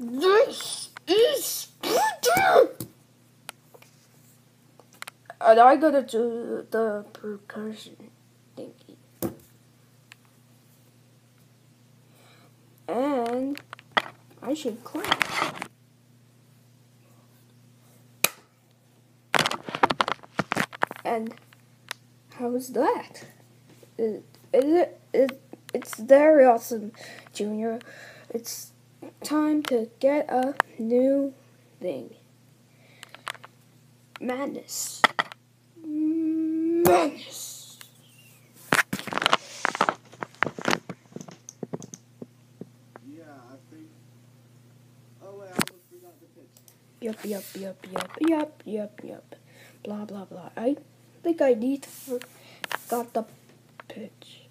This is Sparta! And I gotta do the percussion thingy. And I should clap. And how's that? It's very awesome, Junior. It's time to get a new thing. Madness. Madness. Yeah, I think. Oh wait, I almost forgot the pitch. Yup. Blah blah blah. I think I forgot the pitch.